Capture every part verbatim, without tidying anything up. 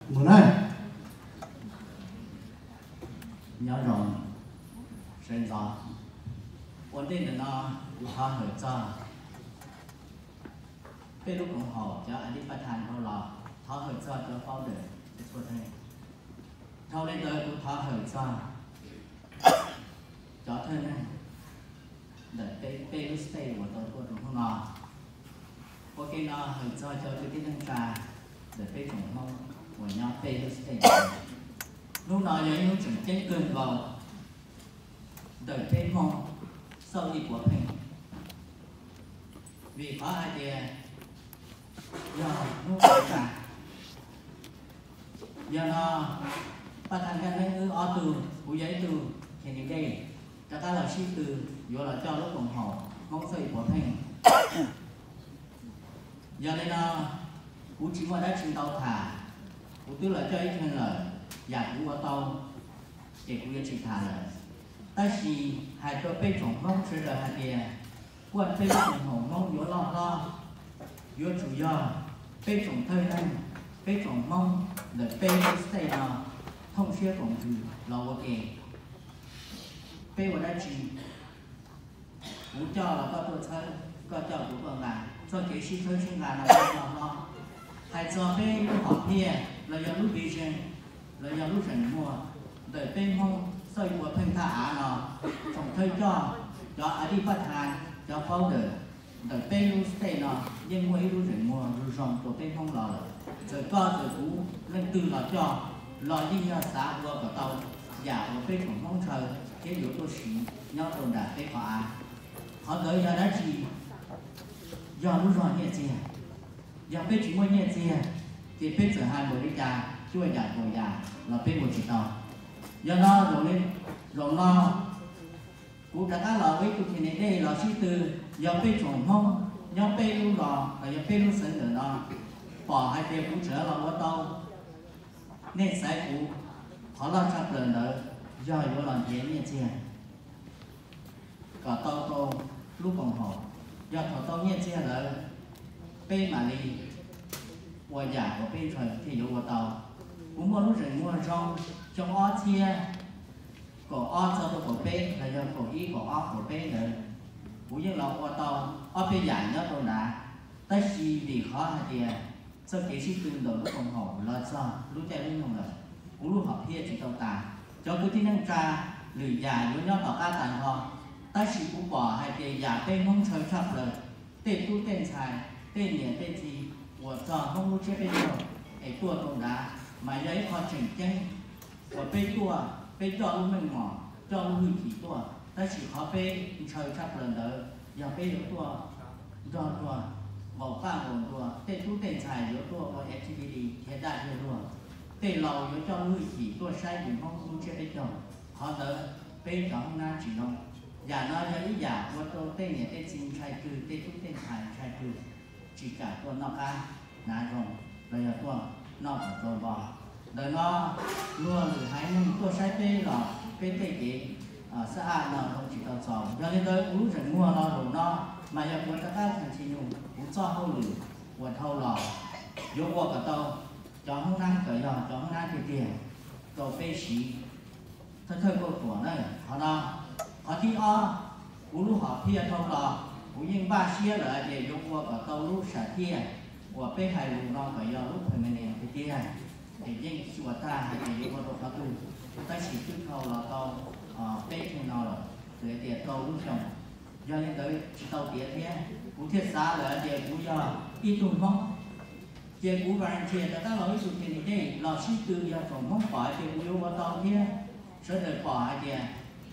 Mùa này nhớ rồi sinh ra ổn định là nó khó hợp cho cái lúc ủng hộ cho anh đi phát hành thôi là khó hợp cho cho bao được có thể thâu lên tới cũng khó hợp cho cho thân này để cái cái lúc stay của tôi của tôi không ngờ có cái nó hợp cho cho cái tiếng năng trà để cái tổng mong của nhau cái lúc stay lúc nào vậy lúc chuyển trên cơn vào để cái mong sau đi của mình vì có ai thì giờ lúc cả giờ nó phát hành cái này ư o từ của giấy từ thì những đây các ta là suy từ vừa là cho lúc đồng hồ mong xây của mình giờ đây nó cũng chỉ mà đã chịu tàu thả cũng tức là cho ít hơn lời giả cũng có tàu để cũng chỉ thả lời ta chỉ hai chỗ bê trồng mong sẽ là hai tiền quan bê trồng hổ mong vô lo lo vô chủ do bê trồng thơi anh bê trồng mong để bê xây nào thông xuyên trồng gì là ok bê vào đây chỉ cũng cho là có tôi chơi có cho cũng còn là cho cái sĩ thôi chuyên là là lo lo hai cho bê lúc học kia là do lúc vision là do lúc rảnh mùa để bê mong xây của thành thả nó trồng thơi cho cho ai đi phát hành cho phao được để bê lúc stay nó nhưng mỗi lúc rảnh mùa rồi rồng của bê mong lò rồi co rồi cú lên từ lò cho lò đi ra xã vừa của tàu giả của bê trồng mong trời cái yếu tố xí nhau tồn đạt cái họ họ tới giờ đã chỉ giờ lúc rồi nhẹ chè giờ bê chỉ mua nhẹ chè thì bê trở hai mươi đi trà chui giả của giả là bê một chỉ tàu giờ nó rồi lên rồi nó cũng đã các lò với tụi thì này đây là suy từ giờ bê trồng mong nhau bê luôn lò và giờ bê luôn sẵn nữa nó bỏ hai bê cũng trở là quá tàu nên sẽ cũng họ lo sắp lần nữa giờ vô làm gì nhẹ chè cả tàu tàu lúc còn họ giờ thọ tàu nhẹ chè là bê mà đi qua giả của bê trời thì dụ vào tàu cũng có lúc rảnh mua trong trong ó chia của ó cho tôi của bê là do của ý của ó của bê nữa cũng như là qua tàu ó bê giả nhớ tôi đã tới khi vì khó hay thì sau khi sĩ tương đồng lúc còn họ là sao lúc chạy lúc không là cũng lúc học kia chỉ tàu tà cho cái tiếng năng tra lười giả với nhau tàu ca tàn họ ta chỉ cũng bỏ hai tiền giả tên không chơi chập lời tên tu tên xài tên nhẹ tên gì của trò không muốn chơi bên đâu để tua tông đá mà giấy khó chỉnh chân của bên tua bên cho lúc mình mỏ cho lúc mình chỉ tua ta chỉ khó bên chơi chập lần đó giờ bên yếu tua do tua vào pha hồn tua tên tu tên xài yếu tua vào ép tê đê hiện đại yếu tua tên lầu yếu cho lúc chỉ tua sai cũng không muốn chơi bên đâu họ tới bên cho không nam chỉ nông giả nói cho ý giả của tôi tên nhẹ tên xin trai cư tên tu tên xài trai cư chỉ cả tôi nó ca nà rồng bây giờ tôi nó phải rồi bỏ đời nó luôn từ hai năm tôi sai tê là cái tê gì ở xã nó không chỉ tao sòng cho nên tôi uống rừng mua nó rồi nó mà giờ tôi các thằng chị nhung cũng cho hâu lử quần hâu lò vô qua cả tao cho không năng cởi giờ cho không năng thì tiền cầu phê xí thôi thôi cô của này họ nó họ thi o uống lúc họ thi thâu lò cũng như ba xia lại để vô qua cả tao lúc xả thi của bê hai lù non phải do lúc phải mình thì kia để dân chùa ta hay để vô đồ phá tu ta chỉ cứ khâu là tao bê thêm nào rồi để tiền tao lúc chồng do nên tới tao tiền thế cũng thiết xa là để cũng do đi tuần mong tiền cũng vàng tiền ta nói sự tiền đây là suy tư do tổng mong phải tiền vô vào tao kia sẽ được bỏ hai tiền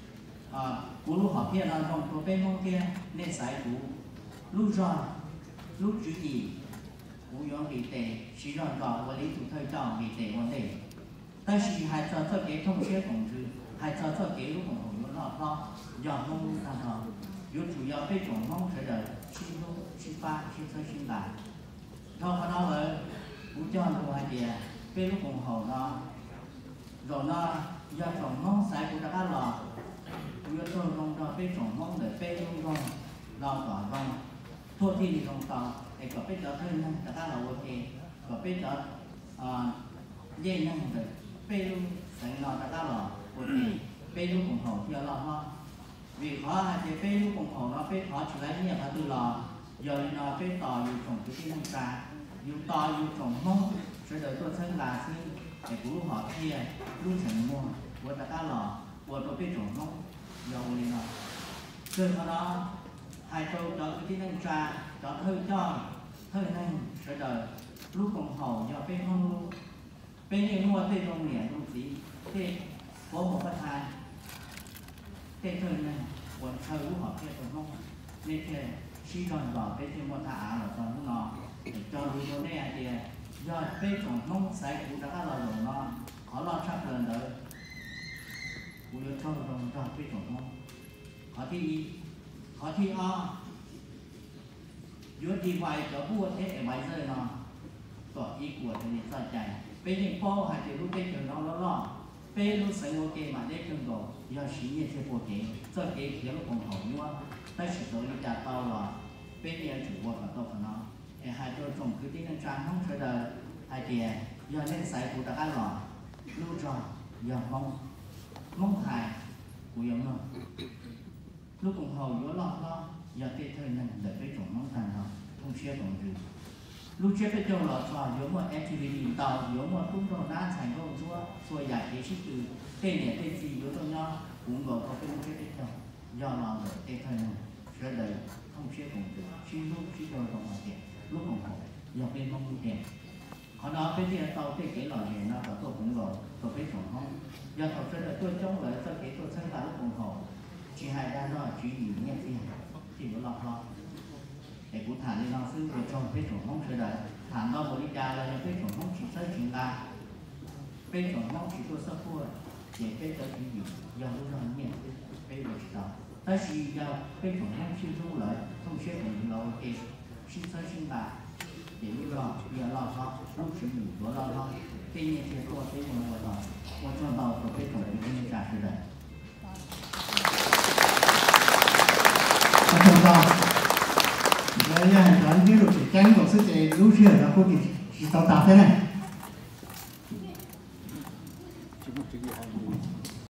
cú lúc họ kia là trong pro bên mong kia nên sai cú lúc rồi lúc chữ gì cú giống bị tệ chỉ rồi rõ và lý thủ thời trọng bị tệ vấn đề ta chỉ hai cho cho cái thông chếของคือhai cho cho cái lúcของผมnó nó do mong ta nó yếu chủ yếu cái chỗ mong sẽ đợi xin lúc xin ba xin thôi xin lại thôi phải nói là cú cho nó hai tiền cái lúcของhọ nó rồi nó do chỗ mong sai của ta lò yếu tôi không cho cái chỗ mong để phê luôn rồi lo tỏ vòng thua thì thì không tỏ để có biết cho thân ta là ok có biết cho dây năng được bê lu sẵn nọ đã cao lò của thì bê lu cùng hậu theo lò ho vì khó hay thì bê lu cùng hậu nó bê khó chỉ lấy nhiều là từ lò giờ nó bê tò dù trồng cái tí năng trà dù to dù trồng mông sẽ đợi tôi thân là xin để cứu họ kia lu sẵn mua của đã cao lò của tôi bê trồng mông giờ đi nó rồi sau đó hai câu cho cái tí năng trà cho hơi cho hơi năng sẽ đợi lúc cùng hậu do bê không lu bên như mua tê trong miệng trong gì tê có một cái thai tê thời này quần thời lúc họ kia còn không nên thế khi còn vào bên thêm một thả là còn lúc nọ để cho lúc đó này thì do bên trong không sai cũng đã là rồi nó khó lo chắc lần đấy cũng được cho rồi cho bên trong không khó thi khó thi o dưới đi vay cho vua thế để vay rơi nó có ý của thì sao chạy bây giờ po hay thì lúc bây giờ nó nó lo bây lúc sáng ok mà để cưng đồ do sĩ nghiệp sẽ phổ kế cho cái phía lúc còn hậu nữa tại sự tôi đi trả tao là bây giờ chủ vật là tôi phải nó để hai tôi trồng cứ tí năng trang không phải đời hai tiền do nên sai của đã lò lưu tròn do mong mong hài của giống nó lúc còn hậu giữa lọt lo do cái thời này để cái trồng mong thành nó không chia đồng gì lúc trước cái châu lọt trò giống một activity tàu giống một cũng đồ đa thành công chúa xuôi giải cái sức từ tên này tên gì yếu trong nhau cũng có có cái lúc trước cái châu do lọt rồi cái thời này sẽ đầy không chia cùng từ chi lúc chi đồ đồng hòa tiền lúc còn khổ do bên mong mua tiền họ nói cái gì tàu cái cái lò này nó có tôi cũng rồi tôi biết còn không do họ sẽ là tôi chống lại cho cái tôi sáng tạo lúc còn khổ chỉ hai đa nó chỉ gì nghe gì chỉ có lọt lọt để cụ thả lên nó sư về trong cái chuẩn mong sẽ đợi thả nó một đi ra là những cái chuẩn mong chỉ tới chúng ta cái chuẩn mong chỉ tôi sắp thua để cái tới cái gì do lúc đó nhận cái được đó tới khi do cái chuẩn mong siêu thu lợi không sẽ còn lâu thì xin tới chúng ta để lúc đó giờ lo cho lúc sử dụng của lo cho cái như thế tôi thấy một người đó một cho tàu của cái chuẩn cái như trả sẽ đợi Đấy là toán ví dụ chỉ tranh của sức trẻ lưu truyền là cô chỉ tao tạo thế này